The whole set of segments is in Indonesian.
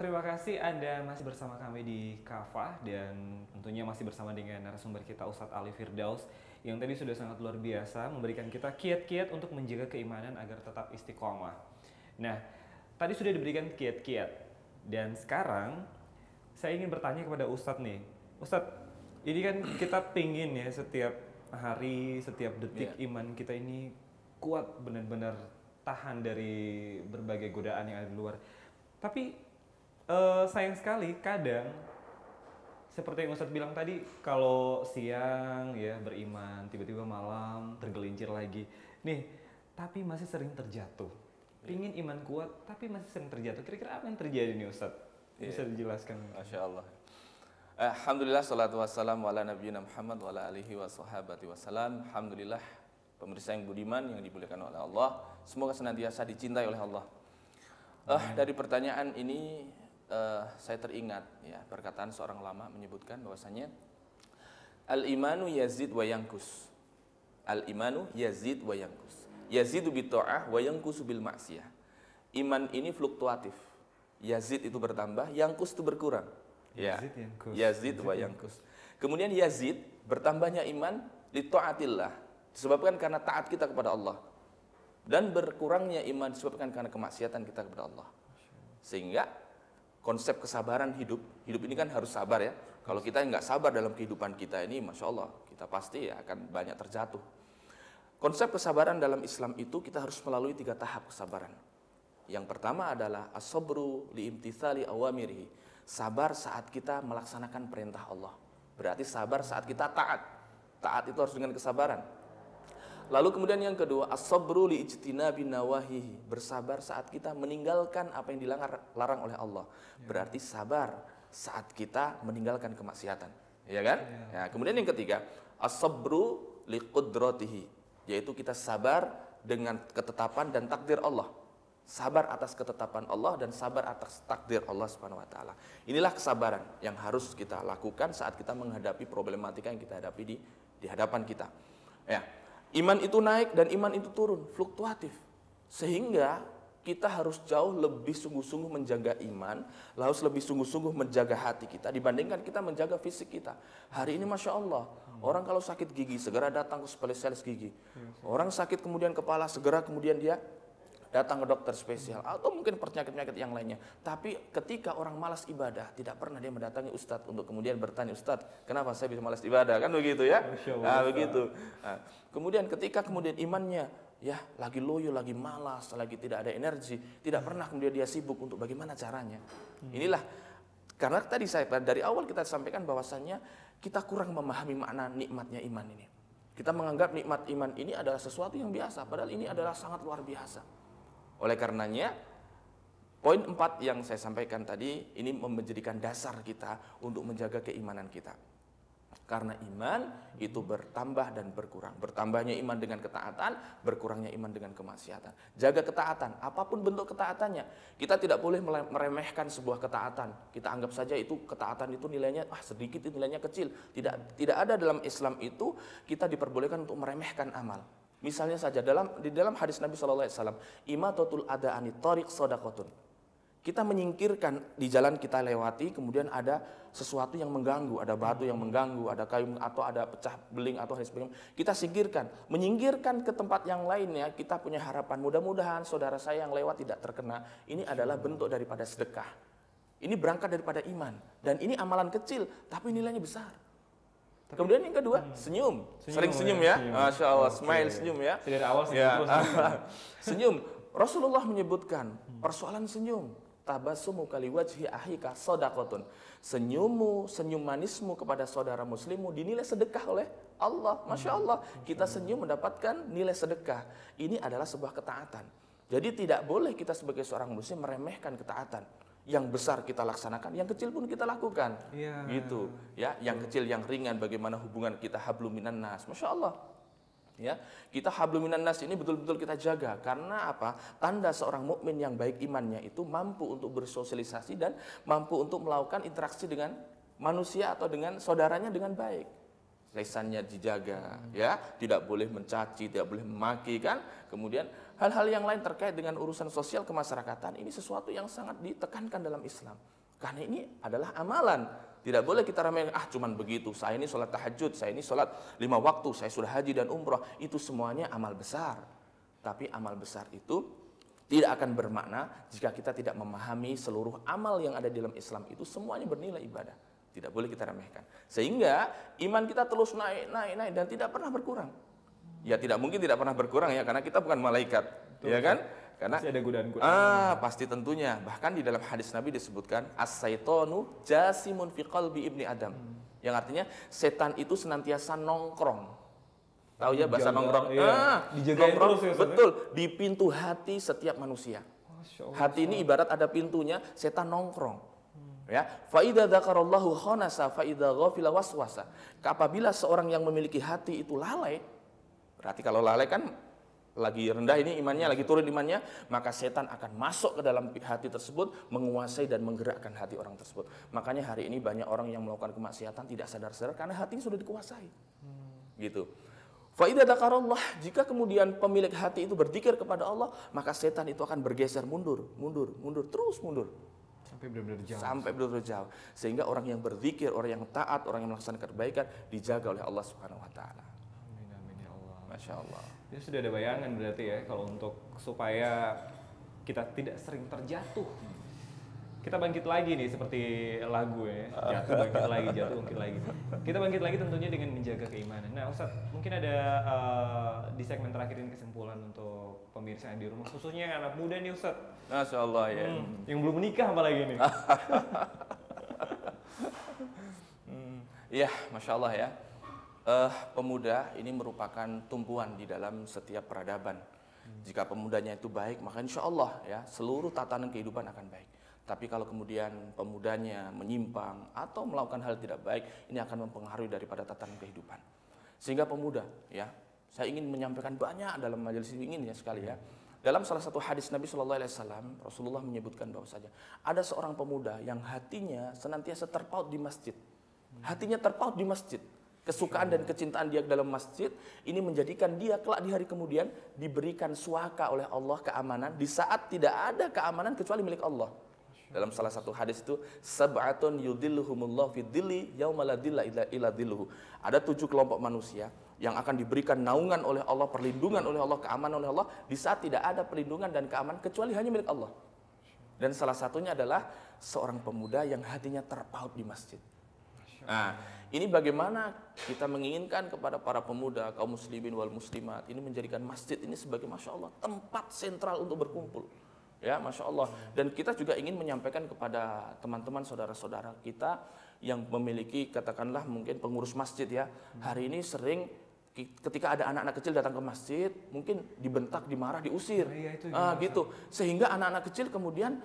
terima kasih Anda masih bersama kami di Kafah dan tentunya masih bersama dengan narasumber kita Ustadz Ali Firdaus yang tadi sudah sangat luar biasa memberikan kita kiat-kiat untuk menjaga keimanan agar tetap istiqomah. Nah, tadi sudah diberikan kiat-kiat dan sekarang saya ingin bertanya kepada Ustadz nih. Ustadz, ini kan kita pingin ya setiap hari, setiap detik iman kita ini kuat benar-benar tahan dari berbagai godaan yang ada di luar. Tapi sayang sekali kadang seperti yang Ustadz bilang tadi, kalau siang ya beriman, tiba-tiba malam tergelincir lagi. Nih, tapi masih sering terjatuh. Pingin iman kuat, tapi masih sering terjatuh. Kira-kira apa yang terjadi nih Ustadz? Bisa dijelaskan? Masya Allah. Alhamdulillah, salatu wassalamu ala nabiyina Muhammad wa ala alihi wa sahabati wassalam. Alhamdulillah, pemirsa yang budiman yang dimuliakan oleh Allah, semoga senantiasa dicintai oleh Allah. Dari pertanyaan ini saya teringat ya perkataan seorang ulama menyebutkan bahwasanya al-imanu yazid wa yankus. Al-imanu yazid wa yankus. Yazidu bi ta'ah wa yankusu bil maksiyah. Iman ini fluktuatif. Yazid itu bertambah, yankus itu berkurang. Ya. Yazid wa yankus. Kemudian yazid bertambahnya iman li ta'atillah, disebabkan karena taat kita kepada Allah. Dan berkurangnya iman disebabkan karena kemaksiatan kita kepada Allah. Sehingga konsep kesabaran hidup ini kan harus sabar ya. Kalau kita nggak sabar dalam kehidupan kita ini, Masya Allah, kita pasti ya akan banyak terjatuh. Konsep kesabaran dalam Islam itu kita harus melalui 3 tahap kesabaran. Yang pertama adalah as-sabru liimtithali awamirihi. Sabar saat kita melaksanakan perintah Allah. Berarti sabar saat kita taat. Taat itu harus dengan kesabaran. Lalu kemudian yang kedua, as-sabru liijtinabi nawahihi. Bersabar saat kita meninggalkan apa yang dilarang oleh Allah. Berarti sabar saat kita meninggalkan kemaksiatan. Ya kan? Ya, kemudian yang ketiga, as-sabru liqudratihi. Yaitu kita sabar dengan ketetapan dan takdir Allah. Sabar atas ketetapan Allah dan sabar atas takdir Allah Subhanahu wa taala. Inilah kesabaran yang harus kita lakukan saat kita menghadapi problematika yang kita hadapi di hadapan kita. Ya. Iman itu naik dan iman itu turun, fluktuatif. Sehingga kita harus jauh lebih sungguh-sungguh menjaga iman, harus lebih sungguh-sungguh menjaga hati kita dibandingkan kita menjaga fisik kita. Hari ini Masya Allah, orang kalau sakit gigi segera datang ke spesialis gigi. Orang sakit kemudian kepala segera kemudian dia datang ke dokter spesial atau mungkin penyakit-penyakit yang lainnya. Tapi ketika orang malas ibadah, tidak pernah dia mendatangi ustadz untuk kemudian bertanya, "Ustadz, kenapa saya bisa malas ibadah?" Kan begitu ya? Nah, begitu. Nah, kemudian ketika kemudian imannya ya lagi loyo, lagi malas, lagi tidak ada energi, tidak pernah kemudian dia sibuk untuk bagaimana caranya. Inilah karena tadi dari awal kita sampaikan bahwasannya kita kurang memahami makna nikmatnya iman ini. Kita menganggap nikmat iman ini adalah sesuatu yang biasa, padahal ini adalah sangat luar biasa. Oleh karenanya, poin 4 yang saya sampaikan tadi, ini menjadikan dasar kita untuk menjaga keimanan kita. Karena iman itu bertambah dan berkurang. Bertambahnya iman dengan ketaatan, berkurangnya iman dengan kemaksiatan. Jaga ketaatan, apapun bentuk ketaatannya. Kita tidak boleh meremehkan sebuah ketaatan. Kita anggap saja itu ketaatan itu nilainya sedikit, itu nilainya kecil. Tidak ada dalam Islam itu kita diperbolehkan untuk meremehkan amal. Misalnya saja di dalam hadis Nabi SAW, imatatul ada anit thariq shadaqatun. Kita menyingkirkan di jalan kita lewati, kemudian ada sesuatu yang mengganggu, ada batu yang mengganggu, ada kayu atau ada pecah beling atau hal sebagainya. Kita singkirkan, menyingkirkan ke tempat yang lainnya. Kita punya harapan mudah-mudahan saudara saya yang lewat tidak terkena. Ini adalah bentuk daripada sedekah. Ini berangkat daripada iman dan ini amalan kecil tapi nilainya besar. Kemudian yang kedua, senyum. Sering senyum ya. Masya Allah, smile, senyum ya. Dari awal senyum. Senyum. Rasulullah menyebutkan persoalan senyum. Tabassumu kali wajhi ahika shadaqatun. Senyummu, senyum manismu kepada saudara muslimmu dinilai sedekah oleh Allah. Masya Allah, kita senyum mendapatkan nilai sedekah. Ini adalah sebuah ketaatan. Jadi tidak boleh kita sebagai seorang muslim meremehkan ketaatan. Yang besar kita laksanakan, yang kecil pun kita lakukan, gitu, ya. Yang kecil, yang ringan, bagaimana hubungan kita hablum minan nas, Masya Allah, ya. Kita hablum minan nas ini betul-betul kita jaga, karena apa? Tanda seorang mukmin yang baik imannya itu mampu untuk bersosialisasi dan mampu untuk melakukan interaksi dengan manusia atau dengan saudaranya dengan baik. lesannya dijaga, ya, tidak boleh mencaci, tidak boleh memaki, kan. Kemudian hal-hal yang lain terkait dengan urusan sosial kemasyarakatan ini sesuatu yang sangat ditekankan dalam Islam. Karena ini adalah amalan. Tidak boleh kita ramai, cuman begitu. Saya ini sholat tahajud, saya ini sholat 5 waktu, saya sudah haji dan umroh. Itu semuanya amal besar. Tapi amal besar itu tidak akan bermakna jika kita tidak memahami seluruh amal yang ada di dalam Islam itu semuanya bernilai ibadah. Tidak boleh kita remehkan. Sehingga iman kita terus naik dan tidak pernah berkurang. Ya tidak mungkin tidak pernah berkurang ya, karena kita bukan malaikat. Betul, ya kan? Karena pasti ada godaan-godaan. Pasti tentunya. Bahkan di dalam hadis Nabi disebutkan as-syaitonu jasimun fi qalbi ibni Adam. Yang artinya setan itu senantiasa nongkrong. Tahu ya bahasa nongkrong? Dijagain nongkrong, terus ya, betul, di pintu hati setiap manusia. Hati ini ibarat ada pintunya, setan nongkrong. Ya, fa idza dzakarallahu khanasa fa idza ghafila waswasa. Apabila seorang yang memiliki hati itu lalai, berarti kalau lalai kan lagi rendah ini imannya, lagi turun imannya, maka setan akan masuk ke dalam hati tersebut, menguasai dan menggerakkan hati orang tersebut. Makanya hari ini banyak orang yang melakukan kemaksiatan tidak sadar-sadar karena hatinya sudah dikuasai. Gitu. Fa idza dzakarallah, jika kemudian pemilik hati itu berzikir kepada Allah, maka setan itu akan bergeser mundur, terus mundur. Sampai benar-benar jauh. Sehingga orang yang berzikir, orang yang taat, orang yang melaksanakan kebaikan dijaga oleh Allah Subhanahu wa taala. Amin ya Allah. Masya Allah. Ini sudah ada bayangan berarti ya, kalau untuk supaya kita tidak sering terjatuh. Kita bangkit lagi nih seperti lagu ya. Jatuh bangkit lagi. Kita bangkit lagi tentunya dengan menjaga keimanan. Nah, Ustadz, mungkin ada di segmen terakhir ini kesimpulan untuk pemirsa yang di rumah, khususnya yang anak muda nih Ustadz. Masya Allah ya. Yang belum menikah apalagi nih. Iya, Masya Allah ya. Pemuda ini merupakan tumpuan di dalam setiap peradaban. Jika pemudanya itu baik, maka insya Allah ya seluruh tatanan kehidupan akan baik. Tapi kalau kemudian pemudanya menyimpang atau melakukan hal tidak baik, ini akan mempengaruhi daripada tatanan kehidupan. Sehingga pemuda, ya, saya ingin menyampaikan banyak dalam majelis ini ingin ya sekali ya. Dalam salah satu hadis Nabi SAW, Rasulullah menyebutkan bahwasanya ada seorang pemuda yang hatinya senantiasa terpaut di masjid. Hatinya terpaut di masjid. Kesukaan dan kecintaan dia dalam masjid ini menjadikan dia kelak di hari kemudian diberikan suaka oleh Allah keamanan di saat tidak ada keamanan kecuali milik Allah. Dalam salah satu hadis itu, sab'atun yudhilluhumullahu fi dhilli yauma la dhilla illa dhilluhu. Ada 7 kelompok manusia yang akan diberikan naungan oleh Allah, perlindungan oleh Allah, keamanan oleh Allah di saat tidak ada perlindungan dan keamanan kecuali hanya milik Allah. Dan salah satunya adalah seorang pemuda yang hatinya terpaut di masjid. Nah, ini bagaimana kita menginginkan kepada para pemuda, kaum muslimin wal muslimat ini menjadikan masjid ini sebagai Masya Allah tempat sentral untuk berkumpul. Ya, Masya Allah. Dan kita juga ingin menyampaikan kepada teman-teman, saudara-saudara kita yang memiliki, katakanlah mungkin pengurus masjid ya. Hari ini sering ketika ada anak-anak kecil datang ke masjid, mungkin dibentak, dimarah, diusir. Gitu. Sehingga anak-anak kecil kemudian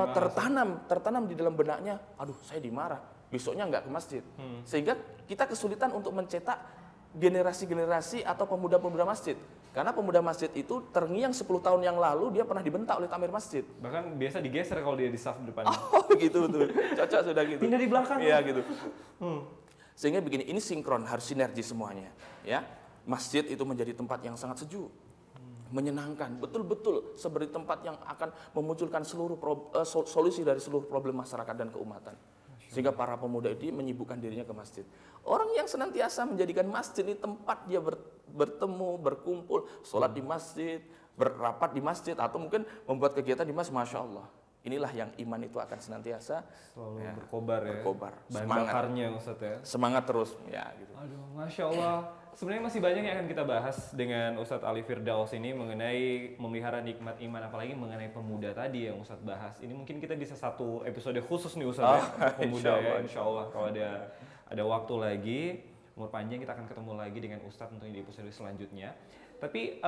tertanam di dalam benaknya, aduh saya dimarah, besoknya nggak ke masjid. Sehingga kita kesulitan untuk mencetak generasi-generasi atau pemuda-pemuda masjid. Karena pemuda masjid itu terngiang 10 tahun yang lalu dia pernah dibentak oleh takmir masjid. Bahkan biasa digeser kalau dia di saf depannya. Oh gitu betul. Cocok sudah gitu. Pindah di belakang. Iya gitu. Sehingga begini, ini sinkron, harus sinergi semuanya. Ya, masjid itu menjadi tempat yang sangat sejuk, menyenangkan, betul-betul seperti tempat yang akan memunculkan seluruh solusi dari seluruh problem masyarakat dan keumatan. Sehingga para pemuda ini menyibukkan dirinya ke masjid. Orang yang senantiasa menjadikan masjid ini tempat dia bertemu, berkumpul, sholat di masjid, berapat di masjid, atau mungkin membuat kegiatan di masjid, Masya Allah. Inilah yang iman itu akan senantiasa selalu ya, berkobar ya. Bahan bakarnya Ustaz ya. Semangat terus ya gitu. Aduh, Masya Allah. Sebenarnya masih banyak yang akan kita bahas dengan Ustadz Ali Firdaus ini mengenai memelihara nikmat iman, apalagi mengenai pemuda tadi yang Ustadz bahas. Ini mungkin kita bisa satu episode khusus nih Ustadz ya, pemuda ya, Insya Allah. Kalau ada waktu lagi, umur panjang kita akan ketemu lagi dengan Ustadz tentunya di episode selanjutnya. Tapi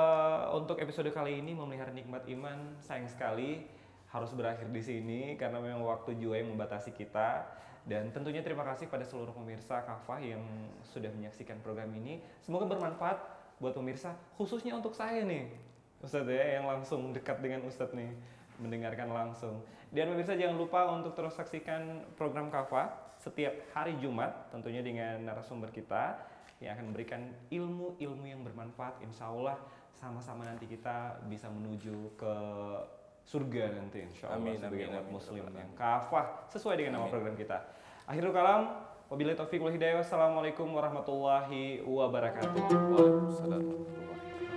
untuk episode kali ini memelihara nikmat iman, sayang sekali harus berakhir di sini karena memang waktu juga yang membatasi kita. Dan tentunya terima kasih pada seluruh pemirsa Kafah yang sudah menyaksikan program ini. Semoga bermanfaat buat pemirsa, khususnya untuk saya nih Ustadz ya, yang langsung dekat dengan Ustadz nih, mendengarkan langsung. Dan pemirsa jangan lupa untuk terus saksikan program Kafah setiap hari Jumat, tentunya dengan narasumber kita yang akan memberikan ilmu-ilmu yang bermanfaat. Insya Allah sama-sama nanti kita bisa menuju ke surga nanti, insya Allah, sebagai umat muslim yang kafah sesuai dengan nama program kita. Akhirul kalam, wabillahi taufiq wal hidayah. Wassalamualaikum warahmatullahi wabarakatuh. Waalaikumsalam warahmatullahi wabarakatuh.